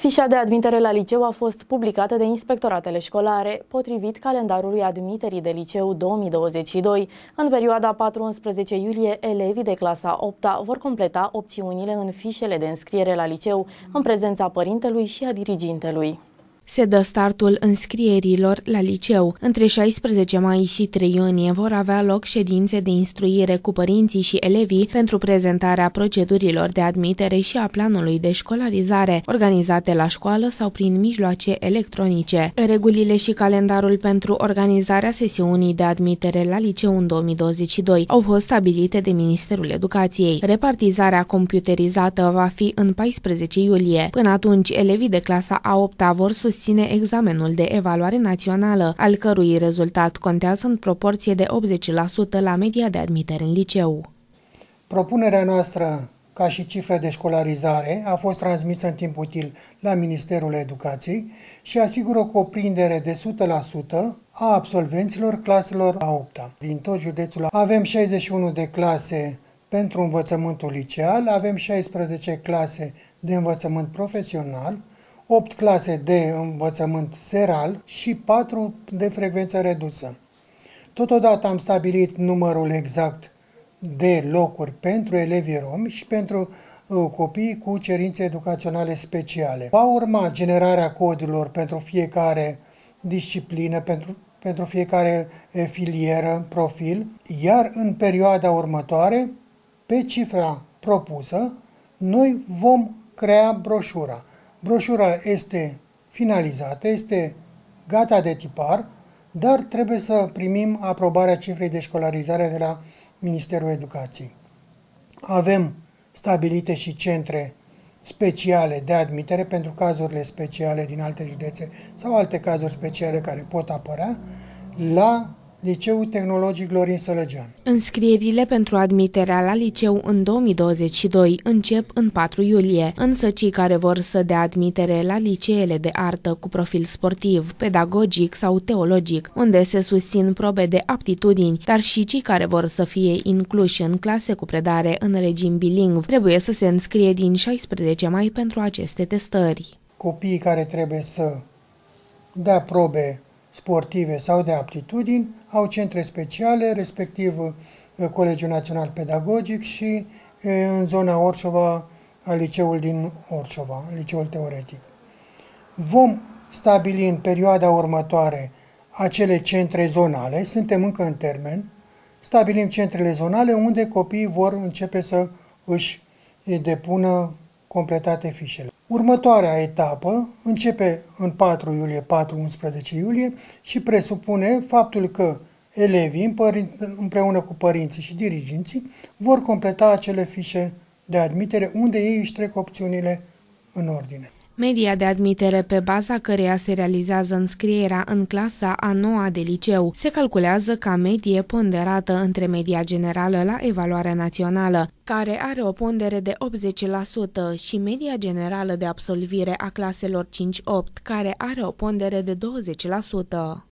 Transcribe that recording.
Fișa de admitere la liceu a fost publicată de inspectoratele școlare, potrivit calendarului admiterii de liceu 2022. În perioada 4-11 iulie, elevii de clasa 8-a vor completa opțiunile în fișele de înscriere la liceu, în prezența părintelui și a dirigintelui. Se dă startul înscrierilor la liceu. Între 16 mai și 3 iunie vor avea loc ședințe de instruire cu părinții și elevii pentru prezentarea procedurilor de admitere și a planului de școlarizare, organizate la școală sau prin mijloace electronice. Regulile și calendarul pentru organizarea sesiunii de admitere la liceu în 2022 au fost stabilite de Ministerul Educației. Repartizarea computerizată va fi în 14 iulie. Până atunci, elevii de clasa a 8-a vor susține examenul de evaluare națională, al cărui rezultat contează în proporție de 80% la media de admitere în liceu. Propunerea noastră ca și cifră de școlarizare a fost transmisă în timp util la Ministerul Educației și asigură o cuprindere de 100% a absolvenților claselor a 8-a. Din tot județul avem 61 de clase pentru învățământul liceal, avem 16 clase de învățământ profesional, 8 clase de învățământ seral și 4 de frecvență redusă. Totodată am stabilit numărul exact de locuri pentru elevii romi și pentru copiii cu cerințe educaționale speciale. Va urma generarea codurilor pentru fiecare disciplină, pentru fiecare filieră, profil, iar în perioada următoare, pe cifra propusă, noi vom crea broșura. Broșura este finalizată, este gata de tipar, dar trebuie să primim aprobarea cifrei de școlarizare de la Ministerul Educației. Avem stabilite și centre speciale de admitere pentru cazurile speciale din alte județe sau alte cazuri speciale care pot apărea la Liceul Tehnologic Florin Sălăgean. Înscrierile pentru admiterea la liceu în 2022 încep în 4 iulie, însă cei care vor să dea admitere la liceele de artă cu profil sportiv, pedagogic sau teologic, unde se susțin probe de aptitudini, dar și cei care vor să fie incluși în clase cu predare în regim bilingv, trebuie să se înscrie din 16 mai pentru aceste testări. Copiii care trebuie să dea probe sportive sau de aptitudini au centre speciale, respectiv Colegiul Național Pedagogic și în zona Orșova, liceul din Orșova, liceul teoretic. Vom stabili în perioada următoare acele centre zonale, suntem încă în termen, stabilim centrele zonale unde copiii vor începe să își depună completate fișele. Următoarea etapă începe în 4 iulie, 4-11 iulie și presupune faptul că elevii, împreună cu părinții și diriginții, vor completa acele fișe de admitere unde ei își trec opțiunile în ordine. Media de admitere pe baza căreia se realizează înscrierea în clasa a 9-a de liceu se calculează ca medie ponderată între media generală la evaluarea națională, care are o pondere de 80%, și media generală de absolvire a claselor 5-8, care are o pondere de 20%.